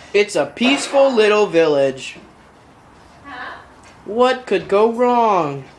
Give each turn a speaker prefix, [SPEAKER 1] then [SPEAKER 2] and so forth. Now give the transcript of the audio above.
[SPEAKER 1] It's a peaceful little village. What could go wrong?